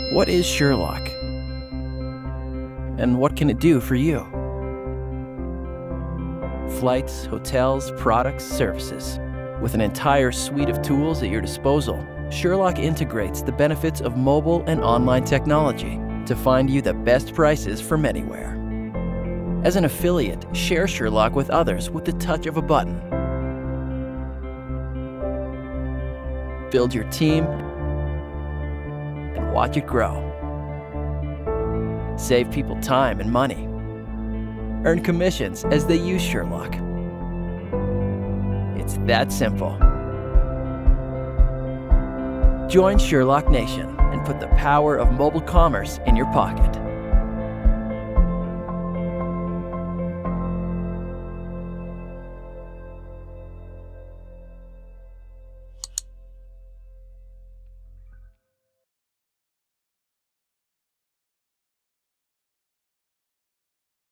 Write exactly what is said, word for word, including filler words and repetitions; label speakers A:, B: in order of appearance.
A: What is Sherlock? And what can it do for you? Flights, hotels, products, services. With an entire suite of tools at your disposal, Sherlock integrates the benefits of mobile and online technology to find you the best prices from anywhere. As an affiliate, share Sherlock with others with the touch of a button. Build your team and watch it grow. Save people time and money. Earn commissions as they use Sherlock. It's that simple. Join Sherlock Nation and put the power of mobile commerce in your pocket.